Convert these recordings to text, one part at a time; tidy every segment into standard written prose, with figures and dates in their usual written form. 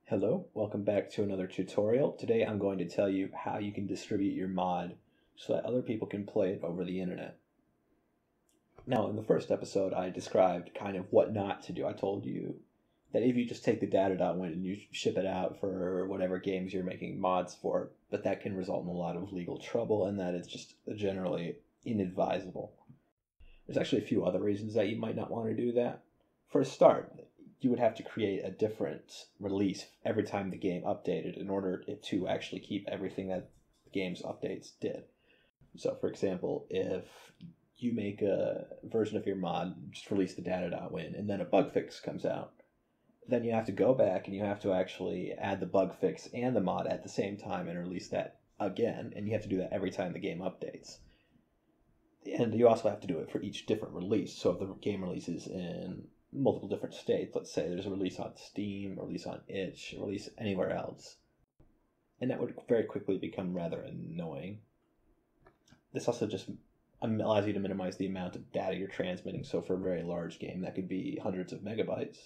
Hello, welcome back to another tutorial. Today I'm going to tell you how you can distribute your mod so that other people can play it over the internet. Now, in the first episode, I described kind of what not to do. I told you that if you just take the data.win and you ship it out for whatever games you're making mods for, but that can result in a lot of legal trouble and that it's just generally inadvisable. There's actually a few other reasons that you might not want to do that. For a start, you would have to create a different release every time the game updated in order to actually keep everything that the game's updates did. So, for example, if you make a version of your mod, just release the data.win, and then a bug fix comes out, then you have to go back and you have to actually add the bug fix and the mod at the same time and release that again, and you have to do that every time the game updates. And you also have to do it for each different release. So if the game releases in multiple different states, let's say there's a release on Steam, a release on itch, a release anywhere else, and that would very quickly become rather annoying. This also just allows you to minimize the amount of data you're transmitting. So for a very large game, that could be hundreds of megabytes.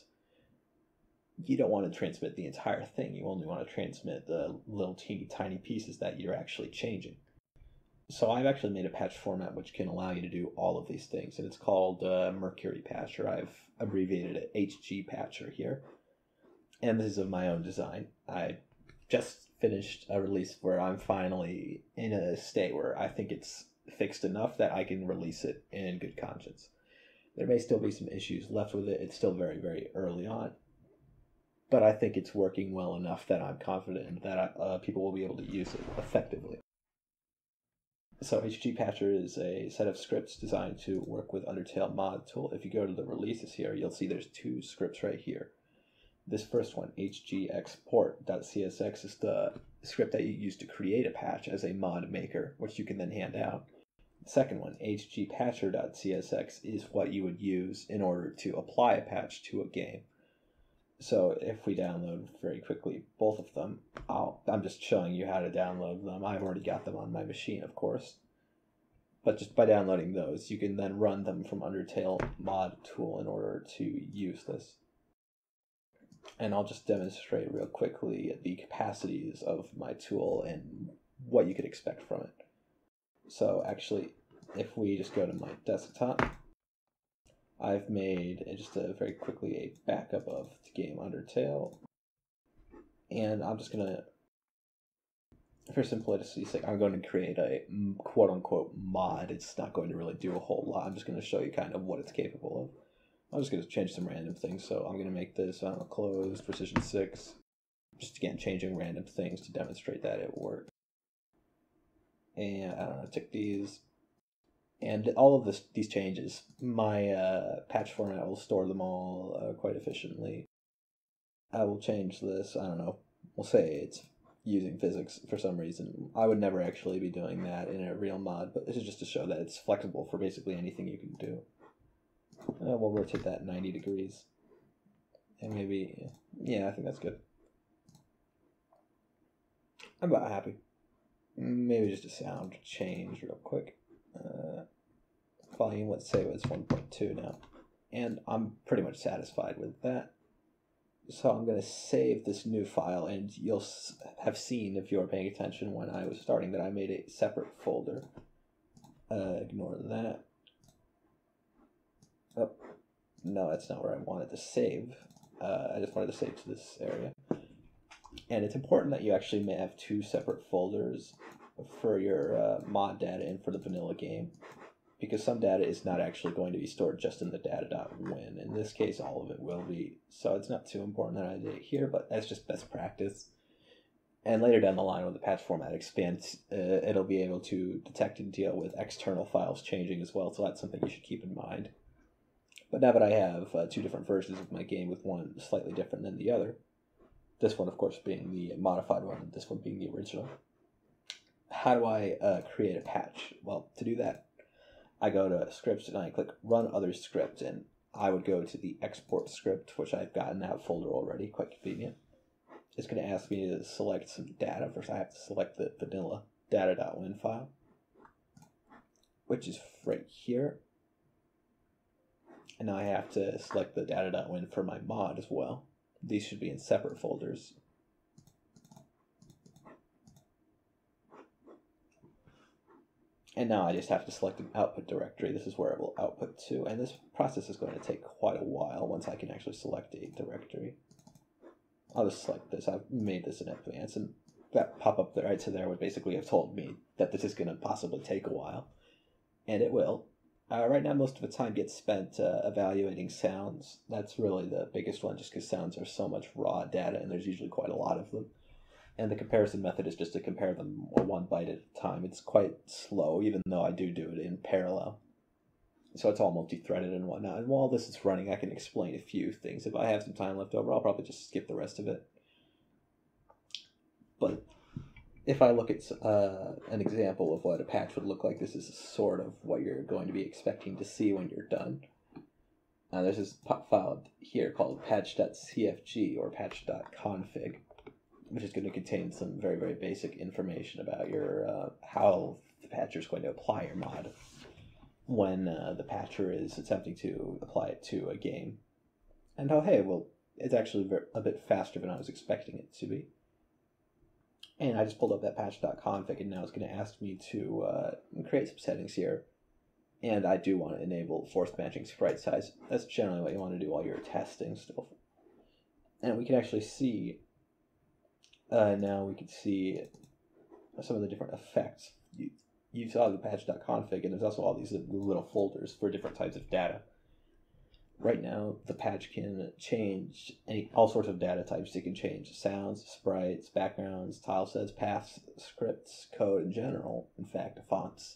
You don't want to transmit the entire thing. You only want to transmit the little teeny tiny pieces that you're actually changing. So I've actually made a patch format which can allow you to do all of these things, and it's called HgPatcher. I've abbreviated it HgPatcher here, and this is of my own design. I just finished a release where I'm finally in a state where I think it's fixed enough that I can release it in good conscience. There may still be some issues left with it. It's still very, very early on, but I think it's working well enough that I'm confident that people will be able to use it effectively. So HgPatcher is a set of scripts designed to work with Undertale mod tool. If you go to the releases here, you'll see there's two scripts right here. This first one, hgexport.csx, is the script that you use to create a patch as a mod maker, which you can then hand out. The second one, hgpatcher.csx, is what you would use in order to apply a patch to a game. So if we download very quickly both of them, I'm just showing you how to download them. I've already got them on my machine, of course. But just by downloading those, you can then run them from Undertale mod tool in order to use this. And I'll just demonstrate real quickly the capacities of my tool and what you could expect from it. So actually, if we just go to my desktop, I've made just very quickly a backup of the game Undertale, and I'm just gonna, for simplicity's sake, I'm going to create a quote-unquote mod. It's not going to really do a whole lot. I'm just going to show you kind of what it's capable of. I'm just going to change some random things. So I'm going to make this, closed, precision 6, just again changing random things to demonstrate that it works. And I don't know, tick these. And all of these changes, my patch format will store them all quite efficiently. I will change this, I don't know, we'll say it's using physics for some reason. I would never actually be doing that in a real mod, but this is just to show that it's flexible for basically anything you can do. We'll rotate that 90 degrees. And maybe, yeah, I think that's good. I'm about happy. Maybe just a sound change real quick. Volume, let's say it's 1.2 now, and I'm pretty much satisfied with that. So I'm going to save this new file, and you'll have seen, if you're paying attention when I was starting, that I made a separate folder. Ignore that. Oh, no, that's not where I wanted to save. I just wanted to save to this area. And it's important that you actually may have two separate folders for your mod data and for the vanilla game, because some data is not actually going to be stored just in the data.win. In this case, all of it will be, so it's not too important that I did it here, but that's just best practice. And later down the line, when the patch format expands, it'll be able to detect and deal with external files changing as well, so that's something you should keep in mind. But now that I have two different versions of my game with one slightly different than the other, this one, of course, being the modified one, and this one being the original, how do I create a patch? Well, to do that, I go to scripts and I click run other script, and I would go to the export script, which I've got in that folder already, quite convenient. It's going to ask me to select some data. First I have to select the vanilla data.win file, which is right here. And now I have to select the data.win for my mod as well. These should be in separate folders. And now I just have to select an output directory. This is where it will output to, and this process is going to take quite a while once I can actually select a directory. I'll just select this. I've made this in advance, and that pop-up right to there would basically have told me that this is going to possibly take a while, and it will. Right now, most of the time gets spent evaluating sounds. That's really the biggest one, just because sounds are so much raw data, and there's usually quite a lot of them. And the comparison method is just to compare them one byte at a time. It's quite slow, even though I do it in parallel. So it's all multi-threaded and whatnot. And while this is running, I can explain a few things. If I have some time left over, I'll probably just skip the rest of it. But if I look at an example of what a patch would look like, this is sort of what you're going to be expecting to see when you're done. There's this file here called patch.cfg or patch.config, which is going to contain some very, very basic information about your how the patcher is going to apply your mod when the patcher is attempting to apply it to a game. And oh hey, well, it's actually a bit faster than I was expecting it to be. And I just pulled up that patch.config, and now it's going to ask me to create some settings here. And I do want to enable forced matching sprite size. That's generally what you want to do while you're testing stuff. And we can actually see, now we can see some of the different effects. You saw the patch.config, and there's also all these little folders for different types of data. Right now, the patch can change all sorts of data types. It can change sounds, sprites, backgrounds, tilesets, paths, scripts, code in general, in fact, fonts,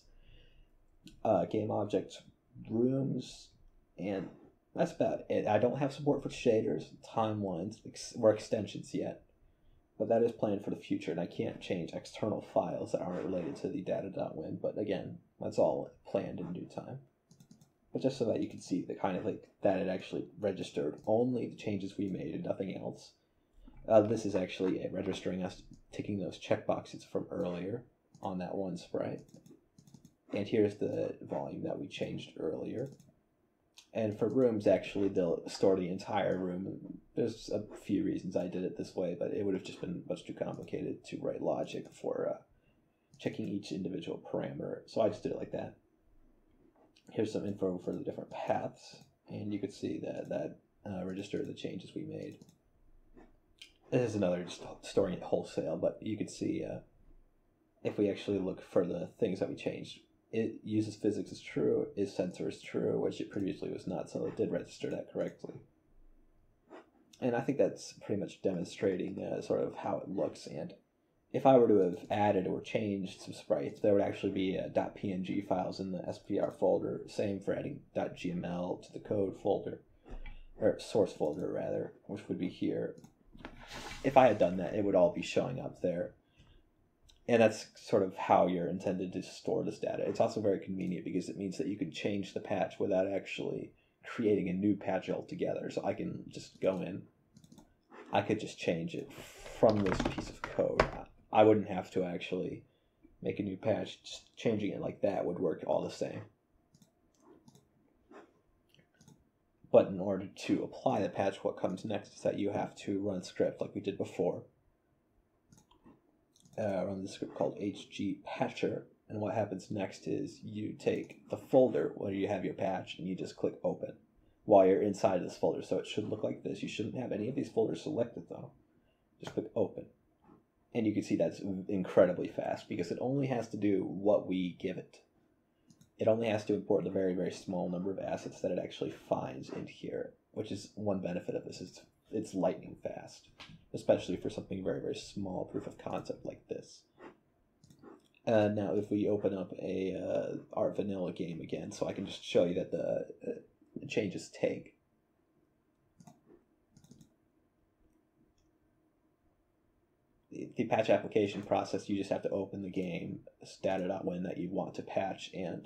game objects, rooms, and that's about it. I don't have support for shaders, timelines, or extensions yet, but that is planned for the future, and I can't change external files that aren't related to the data.win, but again, that's all planned in due time. But just so that you can see the kind of that it actually registered only the changes we made and nothing else. This is actually registering us ticking those checkboxes from earlier on that one sprite. And here's the volume that we changed earlier. And for rooms, actually, they'll store the entire room. There's a few reasons I did it this way, but it would have just been much too complicated to write logic for checking each individual parameter. So I just did it like that. Here's some info for the different paths, and you can see that register the changes we made. This is another just storing it wholesale, but you can see if we actually look for the things that we changed, it uses physics as true, is sensor is true, which it previously was not, so it did register that correctly. And I think that's pretty much demonstrating sort of how it looks, and if I were to have added or changed some sprites, there would actually be .png files in the SPR folder. Same for adding .gml to the code folder, or source folder rather, which would be here. If I had done that, it would all be showing up there. And that's sort of how you're intended to store this data. It's also very convenient because it means that you can change the patch without actually creating a new patch altogether. So I can just go in, I could just change it from this piece of code. I wouldn't have to actually make a new patch. Just changing it like that would work all the same. But in order to apply the patch, what comes next is that you have to run a script like we did before. Run the script called HgPatcher, and what happens next is you take the folder where you have your patch and you just click open while you're inside of this folder. So it should look like this. You shouldn't have any of these folders selected though. Just click open. And you can see that's incredibly fast because it only has to do what we give it. It only has to import the very, very small number of assets that it actually finds in here, which is one benefit of this. It's lightning fast, especially for something very, very small proof of concept like this. Now, if we open up our vanilla game again, so I can just show you that the changes take. The patch application process, you just have to open the game, data.win that you want to patch, and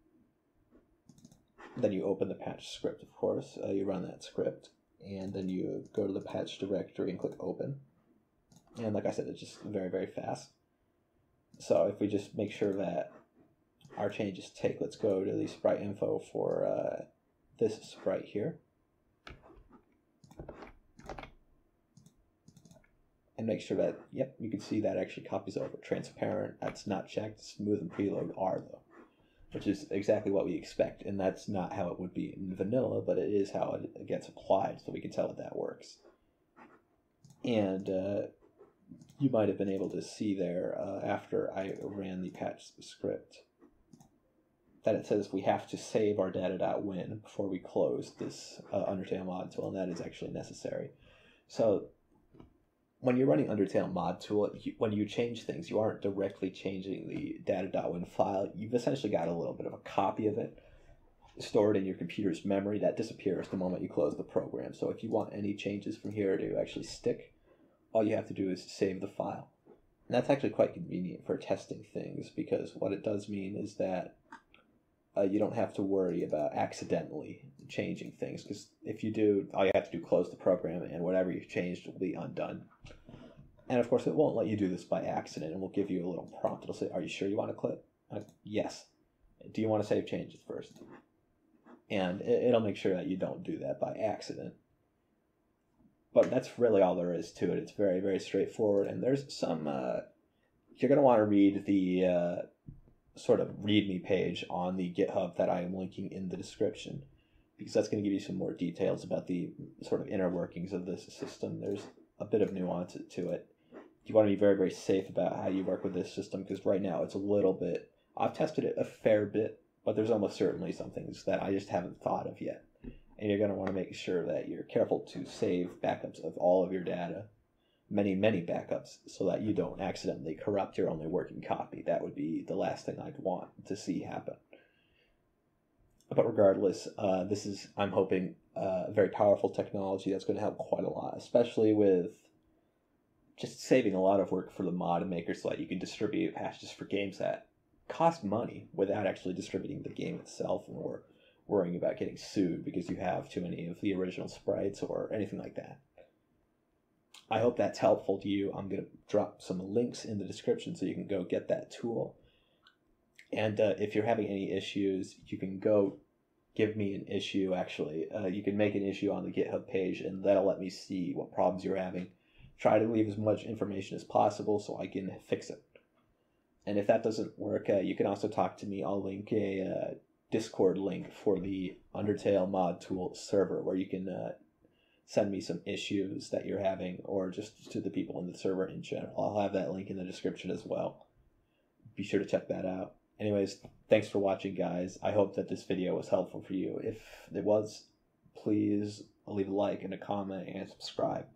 then you open the patch script, of course. You run that script, and then you go to the patch directory and click open. And like I said, it's just very, very fast. So if we just make sure that our changes take, let's go to the sprite info for this sprite here. And make sure that, yep, you can see that actually copies over. Transparent, that's not checked. Smooth and preload are though. which is exactly what we expect. And that's not how it would be in vanilla, but it is how it gets applied, so we can tell that that works. And you might have been able to see there after I ran the patch script that it says we have to save our data.win before we close this Undertale mod tool, and that is actually necessary. So when you're running Undertale mod tool, when you change things, you aren't directly changing the data.win file. You've essentially got a little bit of a copy of it stored in your computer's memory that disappears the moment you close the program. So if you want any changes from here to actually stick, all you have to do is save the file. And that's actually quite convenient for testing things, because what it does mean is that you don't have to worry about accidentally changing things, because if you do, all you have to do is close the program and whatever you've changed will be undone. And of course, it won't let you do this by accident, and will give you a little prompt. It'll say, are you sure you want to clip? Yes. Do you want to save changes first? And it'll make sure that you don't do that by accident. But that's really all there is to it. It's very, very straightforward. And there's some, you're going to want to read the sort of README page on the GitHub that I am linking in the description, because that's going to give you some more details about the sort of inner workings of this system. There's a bit of nuance to it. You want to be very, very safe about how you work with this system, because right now it's a little bit, I've tested it a fair bit, but there's almost certainly some things that I just haven't thought of yet. And you're going to want to make sure that you're careful to save backups of all of your data, many, many backups, so that you don't accidentally corrupt your only working copy. That would be the last thing I'd want to see happen. But regardless, this is, I'm hoping, a very powerful technology that's going to help quite a lot, especially with just saving a lot of work for the mod makers, so that you can distribute patches for games that cost money without actually distributing the game itself, or worrying about getting sued because you have too many of the original sprites or anything like that. I hope that's helpful to you. I'm going to drop some links in the description so you can go get that tool. And if you're having any issues, you can go give me an issue, actually. You can make an issue on the GitHub page, and that'll let me see what problems you're having. Try to leave as much information as possible so I can fix it. And if that doesn't work, you can also talk to me. I'll link a Discord link for the Undertale mod tool server, where you can send me some issues that you're having, or just to the people in the server in general. I'll have that link in the description as well. Be sure to check that out. Anyways, thanks for watching, guys. I hope that this video was helpful for you. If it was, please leave a like and a comment and subscribe.